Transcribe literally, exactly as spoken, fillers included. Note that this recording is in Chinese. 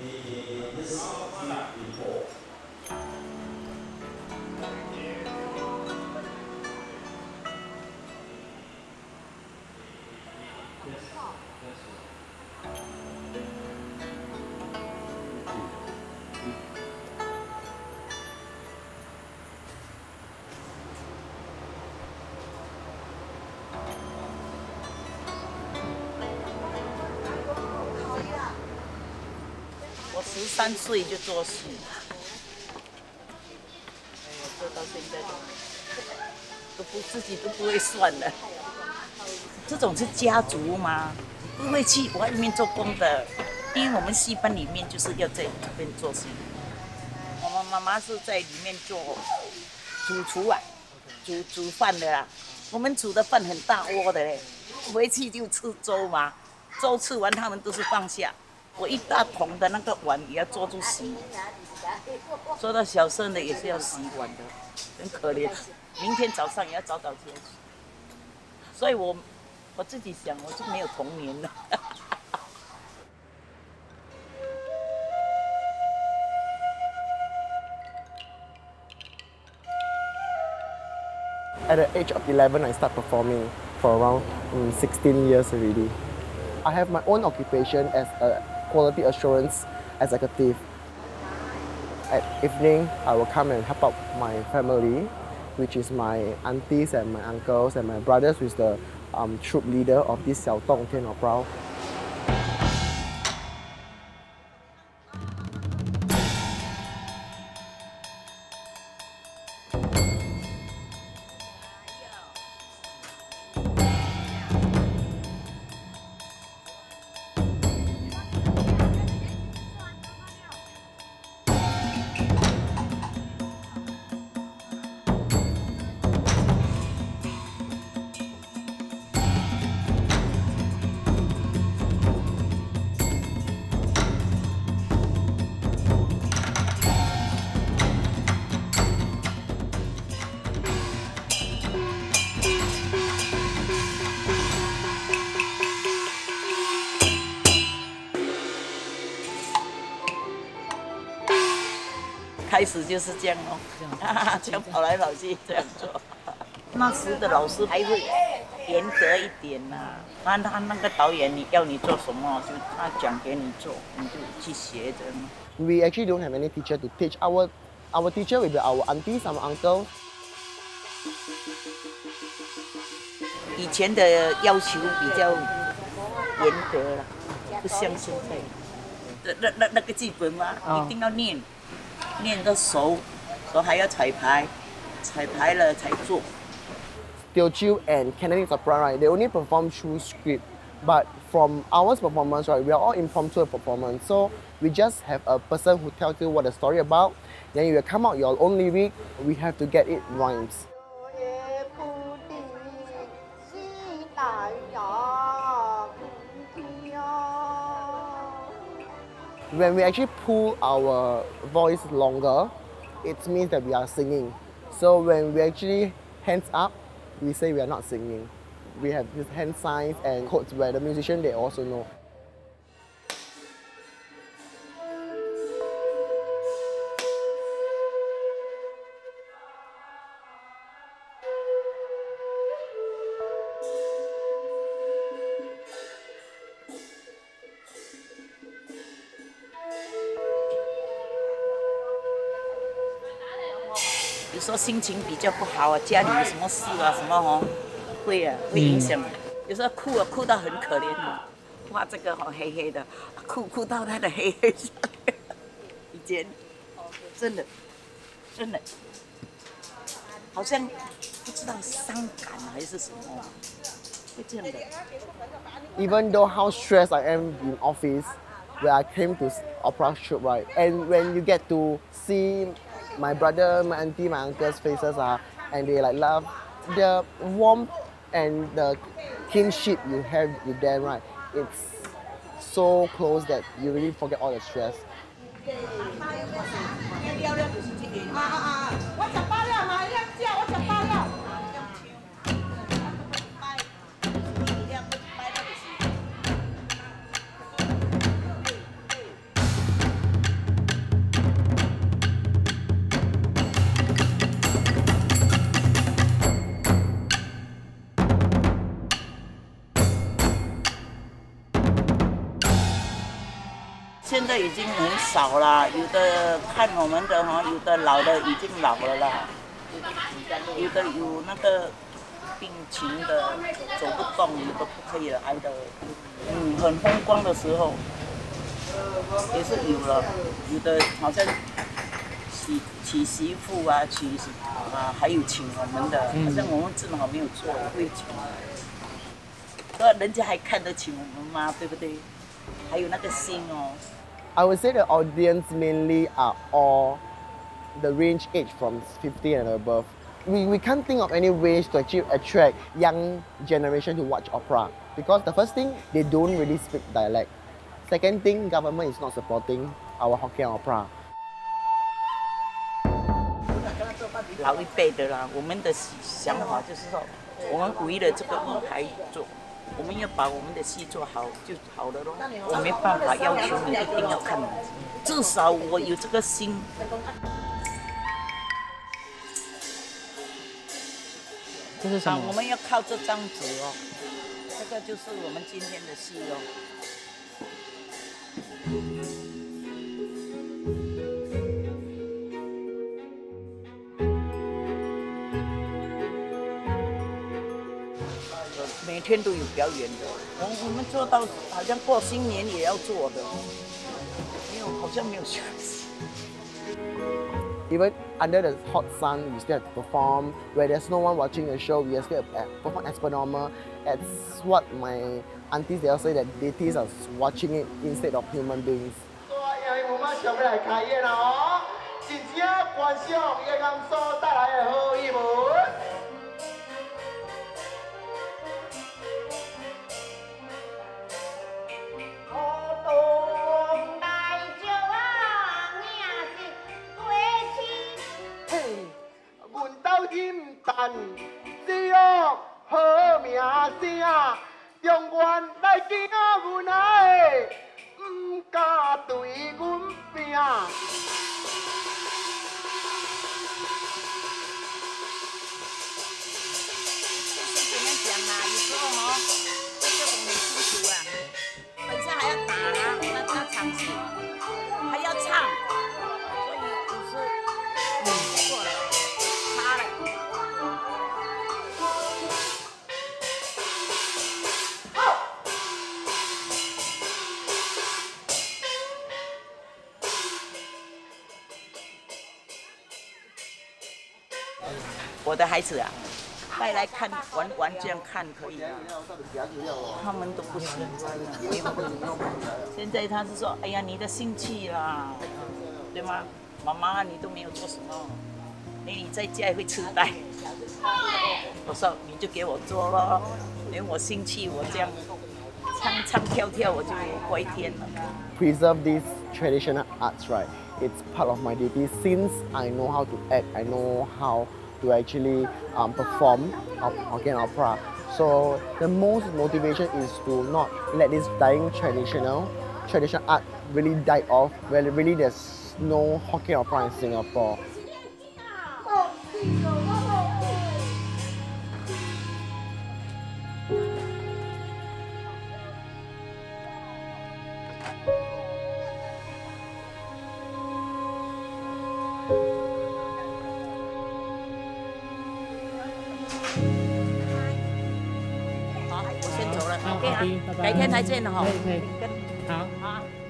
我十三岁就做戏，哎呀，做到现在都都不自己都不会算了。这种是家族吗？不会去外面做工的，因为我们戏班里面就是要在这边做戏。我们妈妈是在里面做主厨啊，煮煮饭的啦。我们煮的饭很大锅的嘞，回去就吃粥嘛，粥吃完他们都是放下。我一大桶的那个碗也要做住洗，做到小声的也是要洗碗的，很可怜。明天早上也要早早起来，所以我我自己想，我就没有童年了。 At the age of eleven, I start performing for around um, sixteen years already. I have my own occupation as a quality assurance executive. At evening, I will come and help out my family, which is my aunties and my uncles and my brothers, who is the um, troop leader of this Xiao Dong Tian Opera. 开始就是这样哦，这样跑来跑去这样做。那时的老师还会严格一点呐、啊，那他那个导演你要你做什么，就他讲给你做，你就去学的。 We actually don't have any teacher to teach. Our our teacher will be our aunties, our uncles. 以前的要求比较严格了，不像现在。那那那个剧本嘛，一定要念。练得熟，所以还要彩排，彩排了才做。 Teochew and Cantonese opera, right? They only perform through script, but from our performance, right, we are all impromptu performance. So we just have a person who tells you what the story about. Then you will come out your own lyric. We have to get it rhymes. When we actually pull our voice longer, it means that we are singing. So when we actually hands up, we say we are not singing. We have these hand signs and codes where the musician, they also know. 有时候心情比较不好啊，家里有什么事啊，什么哦，会啊，会影响。有时候哭啊，哭到很可怜啊，哇，这个哦黑黑的，哭哭到他的黑黑上面。以前，真的，真的，好像不知道伤感还是什么，会这样的。 Even though how stressed I am in office, where I came to opera troupe, right, and when you get to see my brother, my auntie, my uncle's faces are, and they like love the warmth and the kinship you have with them, right? It's so close that you really forget all the stress. 现在已经很少啦，有的看我们的哈，有的老的已经老了啦，有的有那个病情的走不动，有的不可以了，挨的，嗯，很风光的时候也是有了，有的好像娶娶媳妇啊，娶啊，还有请我们的，好像我们正好没有做，也会请。那人家还看得起我们吗？对不对？还有那个心哦。 I would say the audience mainly are all the range age from fifty and above. We, we can't think of any ways to actually attract young generation to watch opera because the first thing, they don't really speak dialect. Second thing, government is not supporting our Hokkien opera. 老一辈的啦，我们的想法就是说，我们为了这个舞台做。 我们要把我们的戏做好就好了咯。我没办法要求你一定要看，至少我有这个心。 这是什么？ 我们要靠这张纸哦，这个就是我们今天的戏哦。每天都有表演的，我我们做到好像过新年也要做的，没有好像没有休息。 Even under the hot sun, we still have to perform. Where there's no one watching the show, we still have to perform as per normal. That's what my aunties they all say that deities are watching it instead of human beings. 只要好名声，中原来行阮的，唔敢对阮拼。 怎么讲啊？有时候哦，这个我很辛苦啊，本身还要打啊，那那场戏还要唱，所以有时嗯错了，差了。 我的孩子啊，带来看玩玩这样看可以啊，他们都不喜欢了，没有。现在他是说，哎呀，你的兴趣啦，对吗？妈妈，你都没有做什么，你你在家也会痴呆。我说你就给我做咯，连我兴趣我这样唱唱跳跳我就过一天了。 Preserve these traditional arts, right? It's part of my duty since I know how to act. I know how. To actually um, perform Hokkien opera. So the most motivation is to not let this dying traditional traditional art really die off. Where really there's no Hokkien opera in Singapore. OK 啊，改天再见了哈。 可以可以，好。 好。